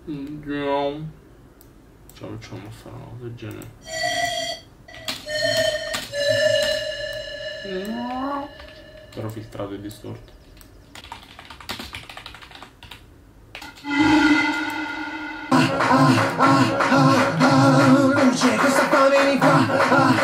Andiamo. Ce la facciamo a fare una cosa del genere. Però filtrato e distorto. Luce, questa fame mi fa